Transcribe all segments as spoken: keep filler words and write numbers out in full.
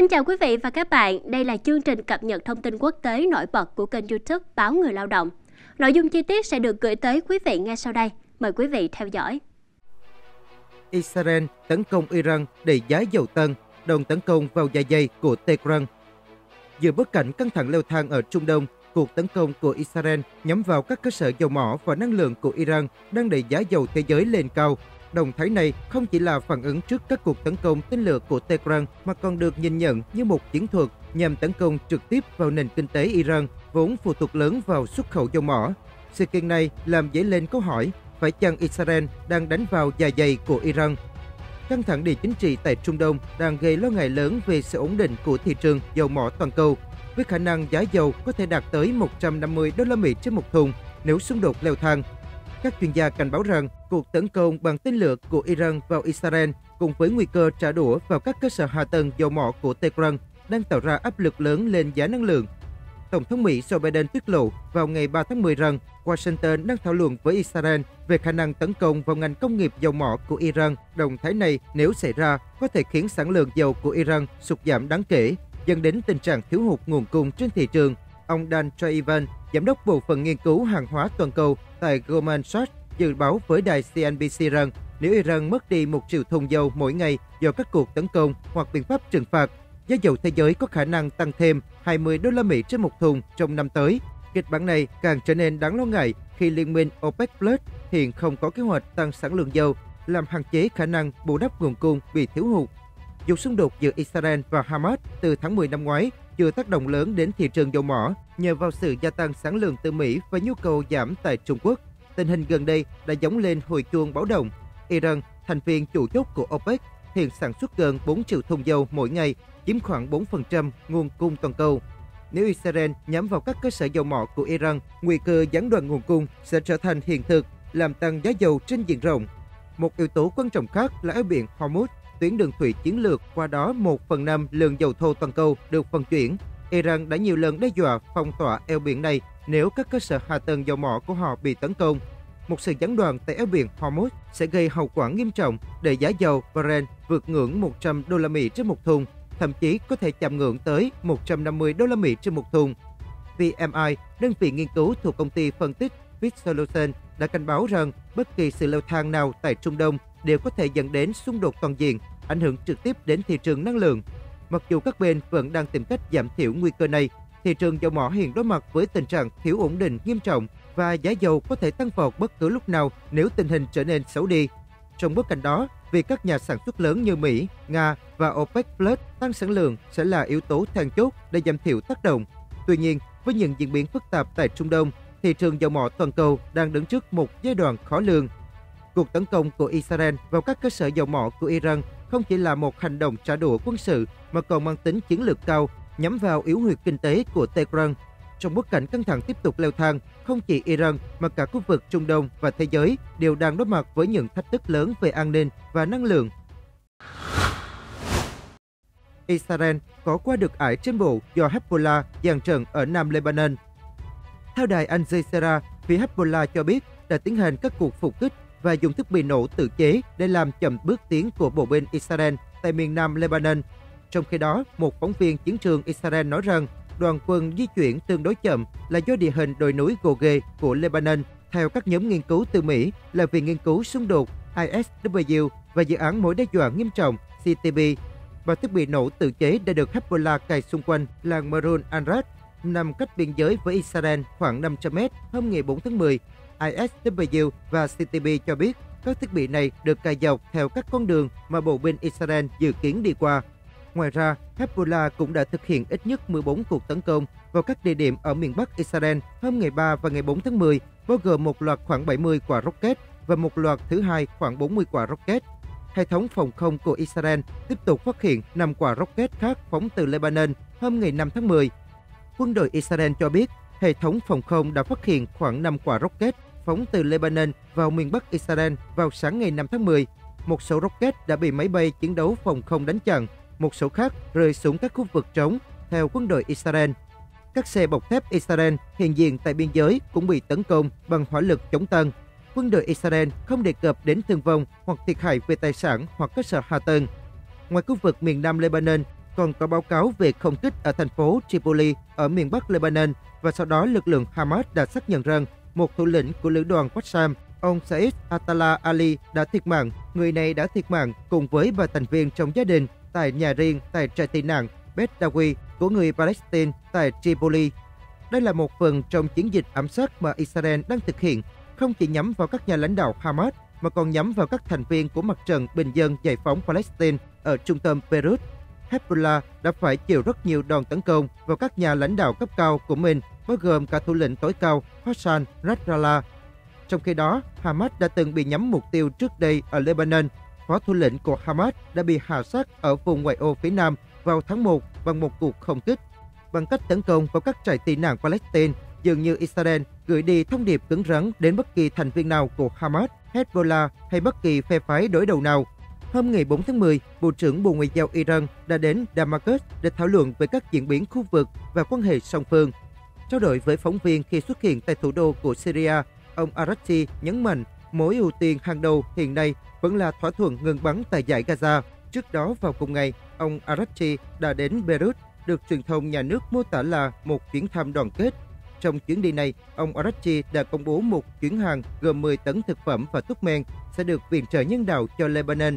chào quý vị và các bạn, đây là chương trình cập nhật thông tin quốc tế nổi bật của kênh YouTube Báo Người Lao động. Nội dung chi tiết sẽ được gửi tới quý vị ngay sau đây. Mời quý vị theo dõi. Israel tấn công Iran đẩy giá dầu tăng, đòn tấn công vào dạ dày của Tehran. Giữa bối cảnh căng thẳng leo thang ở Trung Đông, cuộc tấn công của Israel nhắm vào các cơ sở dầu mỏ và năng lượng của Iran đang đẩy giá dầu thế giới lên cao. Động thái này không chỉ là phản ứng trước các cuộc tấn công tên lửa của Tehran mà còn được nhìn nhận như một chiến thuật nhằm tấn công trực tiếp vào nền kinh tế Iran, vốn phụ thuộc lớn vào xuất khẩu dầu mỏ. Sự kiện này làm dấy lên câu hỏi, phải chăng Israel đang đánh vào dạ dày của Iran? Căng thẳng địa chính trị tại Trung Đông đang gây lo ngại lớn về sự ổn định của thị trường dầu mỏ toàn cầu, với khả năng giá dầu có thể đạt tới một trăm năm mươi đô la Mỹ trên một thùng nếu xung đột leo thang. Các chuyên gia cảnh báo rằng cuộc tấn công bằng tên lửa của Iran vào Israel cùng với nguy cơ trả đũa vào các cơ sở hạ tầng dầu mỏ của Tehran đang tạo ra áp lực lớn lên giá năng lượng. Tổng thống Mỹ Joe Biden tiết lộ vào ngày ba tháng mười rằng Washington đang thảo luận với Israel về khả năng tấn công vào ngành công nghiệp dầu mỏ của Iran. Động thái này nếu xảy ra có thể khiến sản lượng dầu của Iran sụt giảm đáng kể, dẫn đến tình trạng thiếu hụt nguồn cung trên thị trường. Ông Dan Traivan, giám đốc bộ phận nghiên cứu hàng hóa toàn cầu tại Goldman Sachs, dự báo với đài xê en bê xê rằng nếu Iran mất đi một triệu thùng dầu mỗi ngày do các cuộc tấn công hoặc biện pháp trừng phạt, giá dầu thế giới có khả năng tăng thêm hai mươi đô la Mỹ trên một thùng trong năm tới. Kịch bản này càng trở nên đáng lo ngại khi liên minh OPEC Plus hiện không có kế hoạch tăng sản lượng dầu, làm hạn chế khả năng bù đắp nguồn cung bị thiếu hụt. Dù xung đột giữa Israel và Hamas từ tháng mười năm ngoái chưa tác động lớn đến thị trường dầu mỏ nhờ vào sự gia tăng sản lượng từ Mỹ và nhu cầu giảm tại Trung Quốc, tình hình gần đây đã gióng lên hồi chuông báo động. Iran, thành viên chủ chốt của OPEC, hiện sản xuất gần bốn triệu thùng dầu mỗi ngày, chiếm khoảng bốn phần trăm nguồn cung toàn cầu. Nếu Israel nhắm vào các cơ sở dầu mỏ của Iran, nguy cơ gián đoạn nguồn cung sẽ trở thành hiện thực, làm tăng giá dầu trên diện rộng. Một yếu tố quan trọng khác là eo biển Hormuz, tuyến đường thủy chiến lược, qua đó một phần năm lượng dầu thô toàn cầu được vận chuyển. Iran đã nhiều lần đe dọa phong tỏa eo biển này nếu các cơ sở hạ tầng dầu mỏ của họ bị tấn công. Một sự gián đoạn tại eo biển Hormuz sẽ gây hậu quả nghiêm trọng để giá dầu Brent vượt ngưỡng một trăm đô la Mỹ trên một thùng, thậm chí có thể chạm ngưỡng tới một trăm năm mươi đô la Mỹ trên một thùng. vê em i, đơn vị nghiên cứu thuộc công ty phân tích Fitch Solutions, đã cảnh báo rằng bất kỳ sự leo thang nào tại Trung Đông đều có thể dẫn đến xung đột toàn diện, ảnh hưởng trực tiếp đến thị trường năng lượng. Mặc dù các bên vẫn đang tìm cách giảm thiểu nguy cơ này, thị trường dầu mỏ hiện đối mặt với tình trạng thiếu ổn định nghiêm trọng và giá dầu có thể tăng vọt bất cứ lúc nào nếu tình hình trở nên xấu đi. Trong bối cảnh đó, việc các nhà sản xuất lớn như Mỹ, Nga và OPEC Plus tăng sản lượng sẽ là yếu tố then chốt để giảm thiểu tác động. Tuy nhiên, với những diễn biến phức tạp tại Trung Đông, thị trường dầu mỏ toàn cầu đang đứng trước một giai đoạn khó lường. Cuộc tấn công của Israel vào các cơ sở dầu mỏ của Iran không chỉ là một hành động trả đũa quân sự mà còn mang tính chiến lược cao, nhắm vào yếu huyệt kinh tế của Tehran. Trong bối cảnh căng thẳng tiếp tục leo thang, không chỉ Iran mà cả khu vực Trung Đông và thế giới đều đang đối mặt với những thách thức lớn về an ninh và năng lượng. Israel có qua được ải trên bộ do Hezbollah dàn trận ở Nam Lebanon. Theo đài Al Jazeera, phía Hezbollah cho biết đã tiến hành các cuộc phục kích và dùng thiết bị nổ tự chế để làm chậm bước tiến của bộ binh Israel tại miền Nam Lebanon. Trong khi đó, một phóng viên chiến trường Israel nói rằng đoàn quân di chuyển tương đối chậm là do địa hình đồi núi gồ ghề của Lebanon. Theo các nhóm nghiên cứu từ Mỹ là vì nghiên cứu xung đột i ét vê và dự án mối đe dọa nghiêm trọng xê tê bê. Và thiết bị nổ tự chế đã được Hezbollah cài xung quanh làng Marun al-Rad, nằm cách biên giới với Israel khoảng năm trăm mét hôm ngày bốn tháng mười. i ét vê và xê tê bê cho biết các thiết bị này được cài dọc theo các con đường mà bộ binh Israel dự kiến đi qua. Ngoài ra, Hezbollah cũng đã thực hiện ít nhất mười bốn cuộc tấn công vào các địa điểm ở miền Bắc Israel hôm ngày ba và ngày bốn tháng mười, bao gồm một loạt khoảng bảy mươi quả rocket và một loạt thứ hai khoảng bốn mươi quả rocket. Hệ thống phòng không của Israel tiếp tục phát hiện năm quả rocket khác phóng từ Lebanon hôm ngày năm tháng mười. Quân đội Israel cho biết hệ thống phòng không đã phát hiện khoảng năm quả rocket phóng từ Lebanon vào miền Bắc Israel vào sáng ngày năm tháng mười. Một số rocket đã bị máy bay chiến đấu phòng không đánh chặn, một số khác rơi xuống các khu vực trống, theo quân đội Israel. Các xe bọc thép Israel hiện diện tại biên giới cũng bị tấn công bằng hỏa lực chống tăng. Quân đội Israel không đề cập đến thương vong hoặc thiệt hại về tài sản hoặc cơ sở hạ tầng. Ngoài khu vực miền Nam Lebanon, còn có báo cáo về không kích ở thành phố Tripoli ở miền Bắc Lebanon, và sau đó lực lượng Hamas đã xác nhận rằng một thủ lĩnh của lữ đoàn Qassam, ông Said Atala Ali đã thiệt mạng. Người này đã thiệt mạng cùng với ba thành viên trong gia đình tại nhà riêng tại trại tị nạn Bedawi của người Palestine tại Tripoli. Đây là một phần trong chiến dịch ám sát mà Israel đang thực hiện, không chỉ nhắm vào các nhà lãnh đạo Hamas mà còn nhắm vào các thành viên của mặt trận bình dân giải phóng Palestine ở trung tâm Beirut. Hezbollah đã phải chịu rất nhiều đòn tấn công vào các nhà lãnh đạo cấp cao của mình, bao gồm cả thủ lĩnh tối cao Hassan Nasrallah. Trong khi đó, Hamas đã từng bị nhắm mục tiêu trước đây ở Lebanon. Phó thủ lĩnh của Hamas đã bị hạ sát ở vùng ngoại ô phía Nam vào tháng một bằng một cuộc không kích. Bằng cách tấn công vào các trại tị nạn Palestine, dường như Israel gửi đi thông điệp cứng rắn đến bất kỳ thành viên nào của Hamas, Hezbollah hay bất kỳ phe phái đối đầu nào. Hôm ngày bốn tháng mười, Bộ trưởng Bộ Ngoại giao Iran đã đến Damascus để thảo luận về các diễn biến khu vực và quan hệ song phương. Trao đổi với phóng viên khi xuất hiện tại thủ đô của Syria, ông Araghchi nhấn mạnh mối ưu tiên hàng đầu hiện nay vẫn là thỏa thuận ngừng bắn tại dải Gaza. Trước đó vào cùng ngày, ông Araghchi đã đến Beirut, được truyền thông nhà nước mô tả là một chuyến thăm đoàn kết. Trong chuyến đi này, ông Araghchi đã công bố một chuyến hàng gồm mười tấn thực phẩm và thuốc men sẽ được viện trợ nhân đạo cho Lebanon.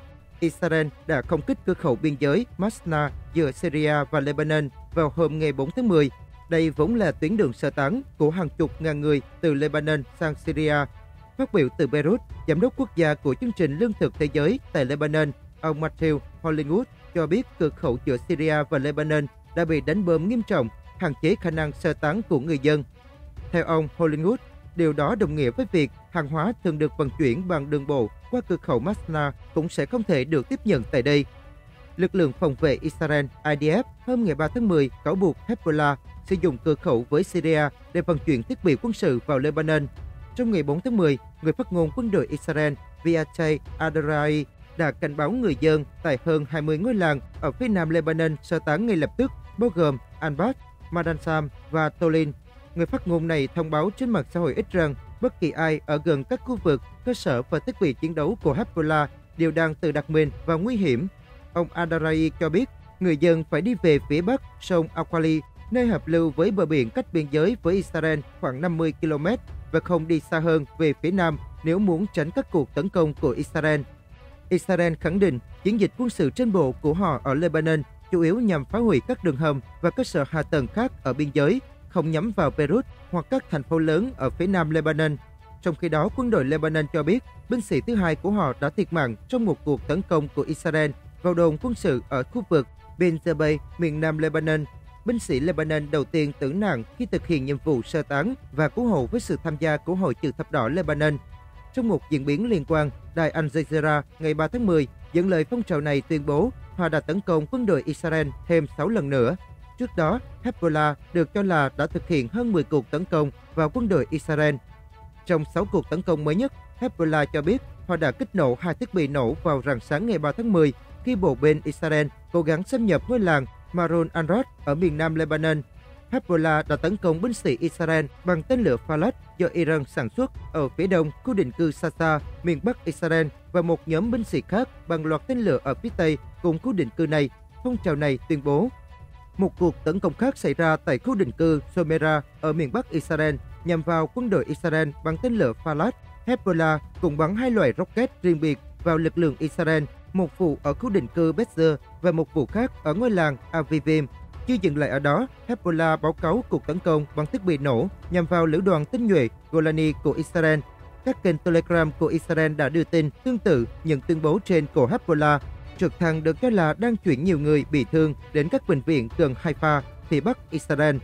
Israel đã không kích cửa khẩu biên giới Masna giữa Syria và Lebanon vào hôm ngày bốn tháng mười. Đây vốn là tuyến đường sơ tán của hàng chục ngàn người từ Lebanon sang Syria. Phát biểu từ Beirut, Giám đốc quốc gia của chương trình Lương thực Thế giới tại Lebanon, ông Matthew Hollingwood cho biết cửa khẩu giữa Syria và Lebanon đã bị đánh bom nghiêm trọng, hạn chế khả năng sơ tán của người dân. Theo ông Hollingwood, điều đó đồng nghĩa với việc hàng hóa thường được vận chuyển bằng đường bộ qua cửa khẩu Masna cũng sẽ không thể được tiếp nhận tại đây. Lực lượng phòng vệ Israel I D F hôm ngày ba tháng mười cáo buộc Hezbollah sử dụng cửa khẩu với Syria để vận chuyển thiết bị quân sự vào Lebanon. Trong ngày bốn tháng mười, người phát ngôn quân đội Israel Viatay Adrai đã cảnh báo người dân tại hơn hai mươi ngôi làng ở phía nam Lebanon sơ tán ngay lập tức, bao gồm Anbat, Madansam và Tolin. Người phát ngôn này thông báo trên mạng xã hội X rằng bất kỳ ai ở gần các khu vực, cơ sở và thiết bị chiến đấu của Hezbollah đều đang tự đặt mình vào nguy hiểm. Ông Adrai cho biết người dân phải đi về phía bắc sông Aqali, nơi hợp lưu với bờ biển cách biên giới với Israel khoảng năm mươi ki lô mét và không đi xa hơn về phía nam nếu muốn tránh các cuộc tấn công của Israel. Israel khẳng định chiến dịch quân sự trên bộ của họ ở Lebanon chủ yếu nhằm phá hủy các đường hầm và cơ sở hạ tầng khác ở biên giới, không nhắm vào Beirut hoặc các thành phố lớn ở phía nam Lebanon. Trong khi đó, quân đội Lebanon cho biết binh sĩ thứ hai của họ đã thiệt mạng trong một cuộc tấn công của Israel vào đồn quân sự ở khu vực Bin Jabay, miền nam Lebanon. Binh sĩ Lebanon đầu tiên tử nạn khi thực hiện nhiệm vụ sơ tán và cứu hộ với sự tham gia của Hội Chữ Thập Đỏ Lebanon. Trong một diễn biến liên quan, đài Al Jazeera ngày ba tháng mười dẫn lời phong trào này tuyên bố họ đã tấn công quân đội Israel thêm sáu lần nữa. Trước đó, Hezbollah được cho là đã thực hiện hơn mười cuộc tấn công vào quân đội Israel. Trong sáu cuộc tấn công mới nhất, Hezbollah cho biết họ đã kích nổ hai thiết bị nổ vào rạng sáng ngày ba tháng mười khi bộ binh Israel cố gắng xâm nhập ngôi làng Maroun Anrat ở miền nam Lebanon. Hezbollah đã tấn công binh sĩ Israel bằng tên lửa Falas do Iran sản xuất ở phía đông khu định cư Sasa, miền bắc Israel, và một nhóm binh sĩ khác bằng loạt tên lửa ở phía tây cùng khu định cư này. Phong trào này tuyên bố một cuộc tấn công khác xảy ra tại khu định cư Somera ở miền bắc Israel nhằm vào quân đội Israel bằng tên lửa Falas. Hezbollah cũng bắn hai loại rocket riêng biệt vào lực lượng Israel, một vụ ở khu định cư Betzer và một vụ khác ở ngôi làng Avivim. Chưa dừng lại ở đó, Hezbollah báo cáo cuộc tấn công bằng thiết bị nổ nhằm vào lữ đoàn tinh nhuệ Golani của Israel. Các kênh Telegram của Israel đã đưa tin tương tự những tuyên bố trên của Hezbollah. Trực thăng được cho là đang chuyển nhiều người bị thương đến các bệnh viện gần Haifa, phía bắc Israel.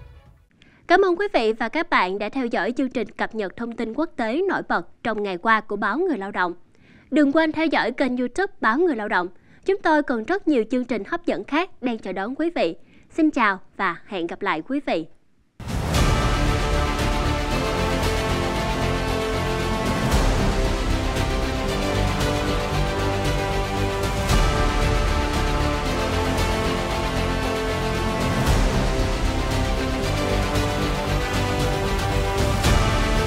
Cảm ơn quý vị và các bạn đã theo dõi chương trình cập nhật thông tin quốc tế nổi bật trong ngày qua của Báo Người Lao động. Đừng quên theo dõi kênh YouTube Báo Người Lao động. Chúng tôi còn rất nhiều chương trình hấp dẫn khác đang chờ đón quý vị. Xin chào và hẹn gặp lại quý vị.